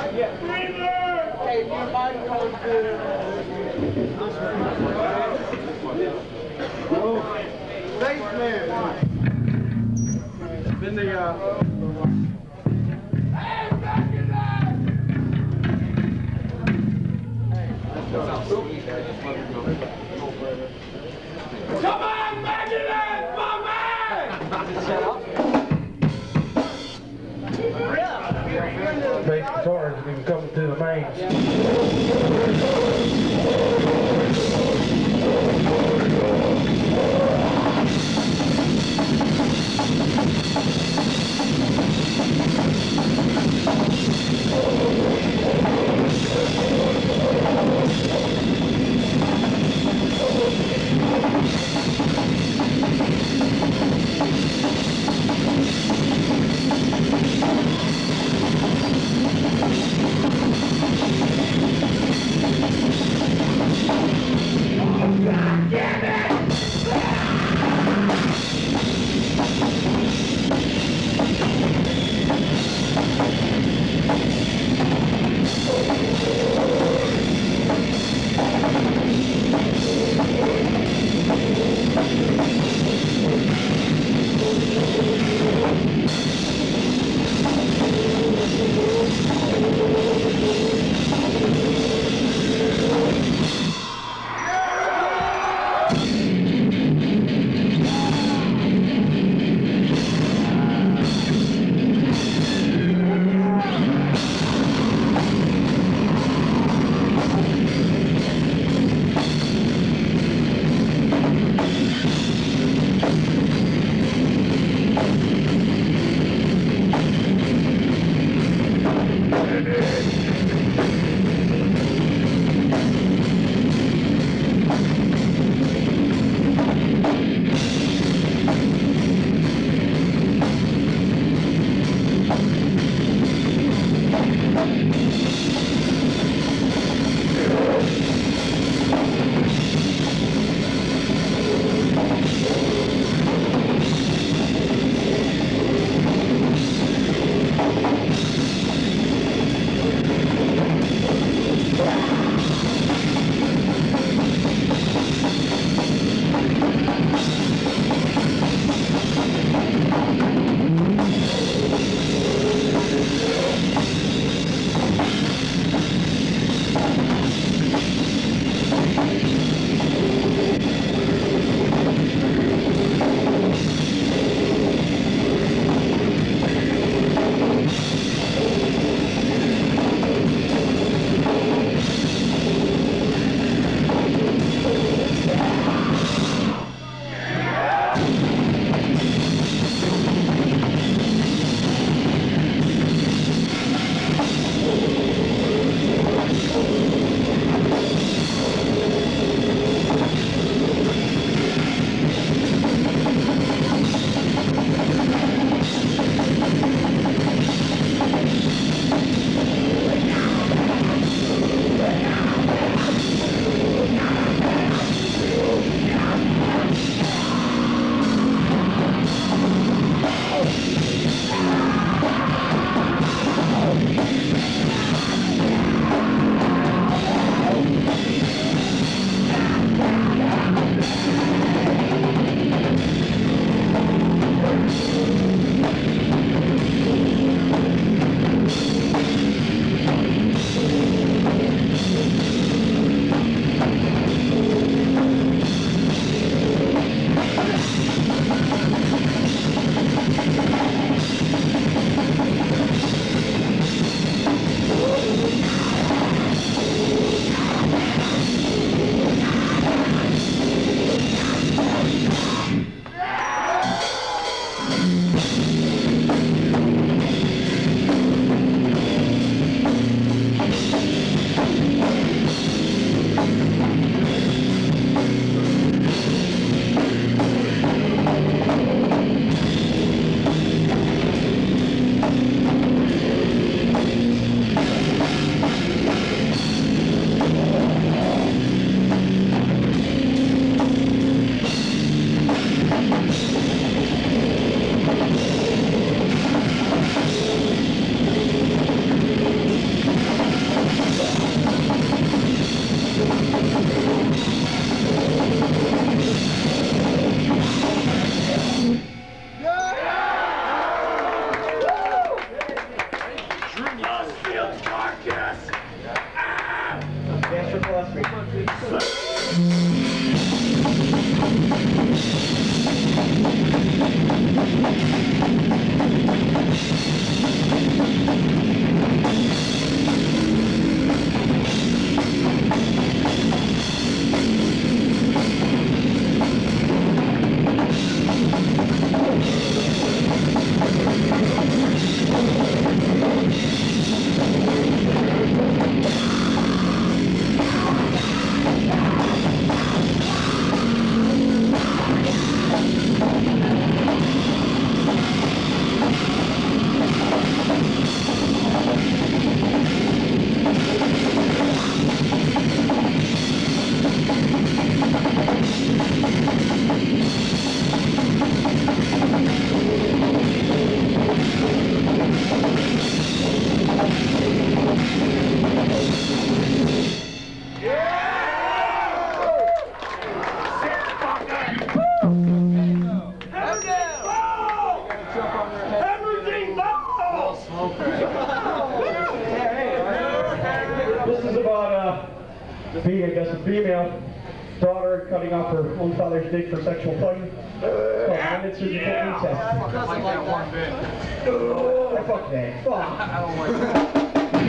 Hey, your body goes good. Thanks, man. Been the Come on, Magdalene, my man! Shut up. Bass guitars have been coming through the mains. This is about being, I guess, a female daughter cutting off her own father's dick for sexual pleasure. It's called surgical incest. I like that one bit. Oh, fuck that. Fuck. I don't like that.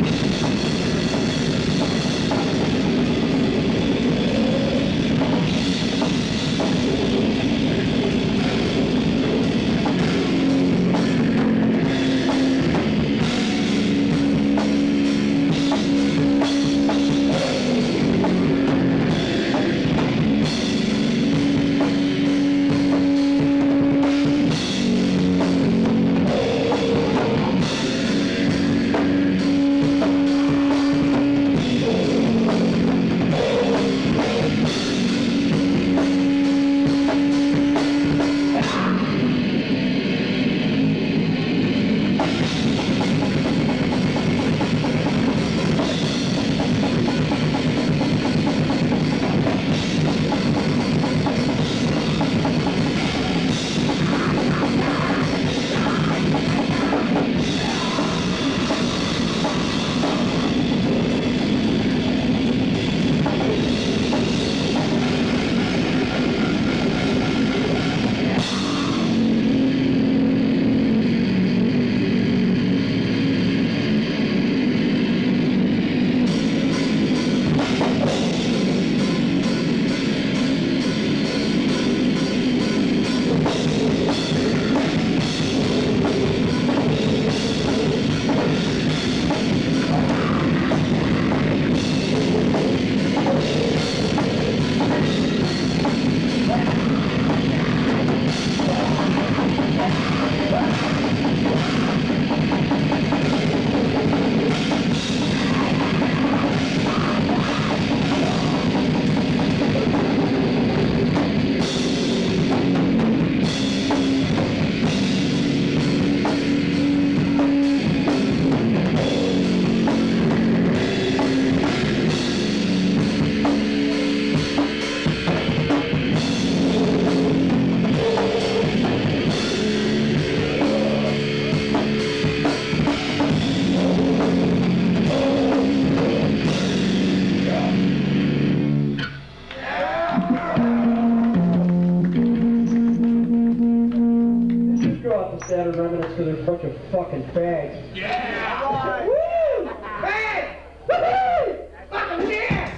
Saturn remnants because they're a bunch of fucking fags. Yeah! Right. Woo! Hey! Woo-hoo! Fucking yeah!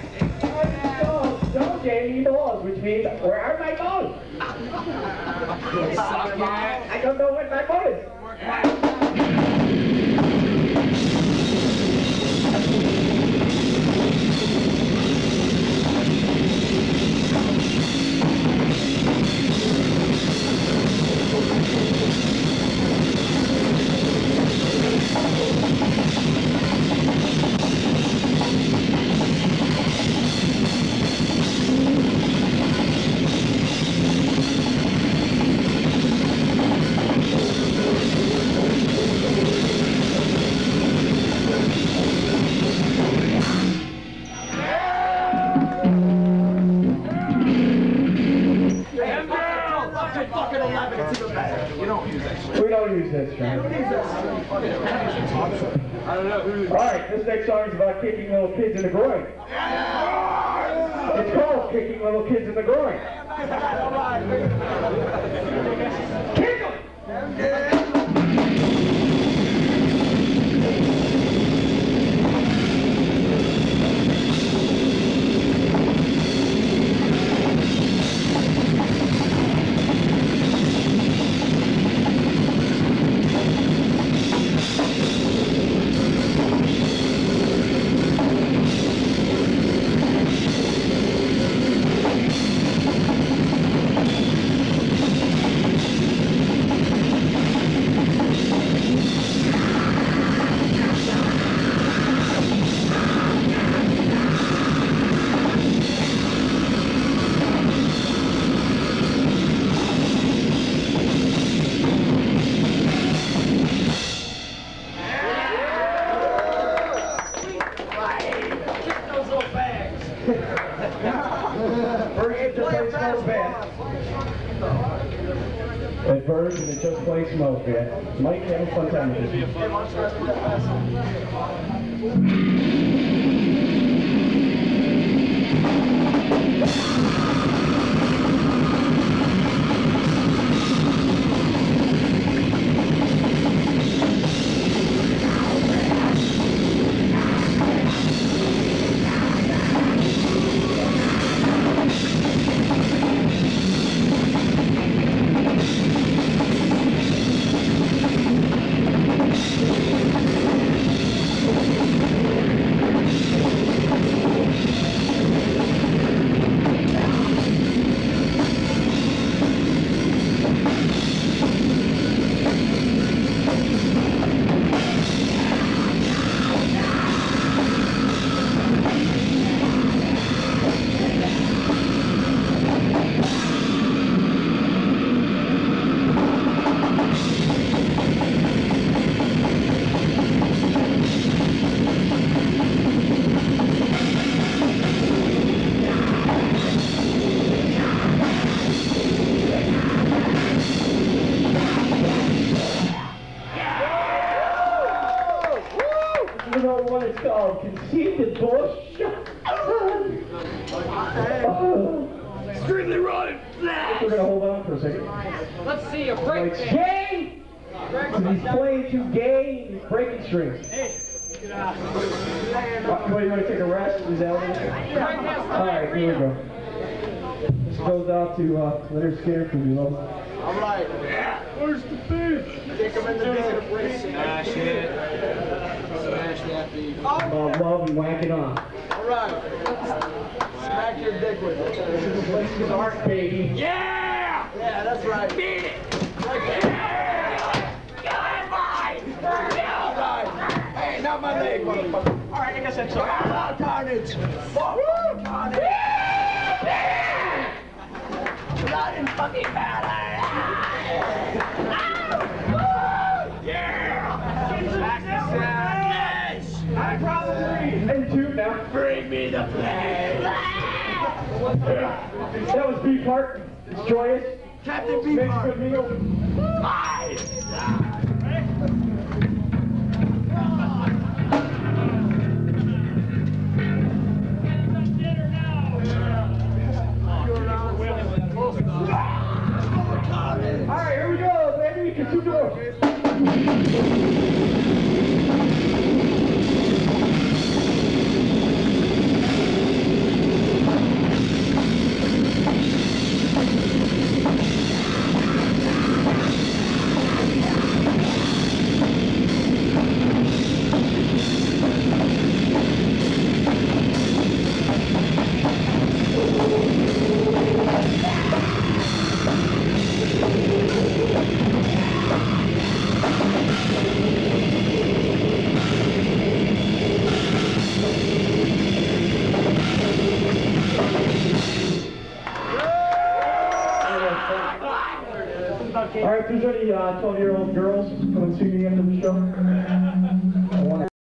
Don't gave me balls, which means, where are my balls? I don't know what my ball is. You don't use that shit. We don't use that shit. I don't know who. Alright, this next song is about kicking little kids in the groin. Yeah! It's called kicking little kids in the groin. Kick them! At Verge, and it just plays smoke, man. Mike, have a fun time with this. You know what it's called? Conceited bush. Extremely running. We're gonna hold on for a second. Let's see a break. It's gay. So he's playing too gay. He's breaking strings. What, you want to take a rest? Is that what it is? All right, here we go. This goes out to Leonard Skinner from you, love. All right. Where's the beef? Kick him in the beef. Smash it. Smash that beef. About love and whack it on. All right. Smack your dick with it. This is the place to start, baby. Yeah! Yeah, that's right. Beat it! Yeah! All right. Hey, not my leg, motherfucker. All right, I guess that's all. Ah, carnage. Fuck. Carnage. Blood and fucking battle. I probably. And two now. Bring me the plane! That was Beefheart. It's joyous. Captain Makes Beefheart. good meal. All right, here we go, baby. Get two doors. All right, if there's any 12-year-old girls, come and see me after the show.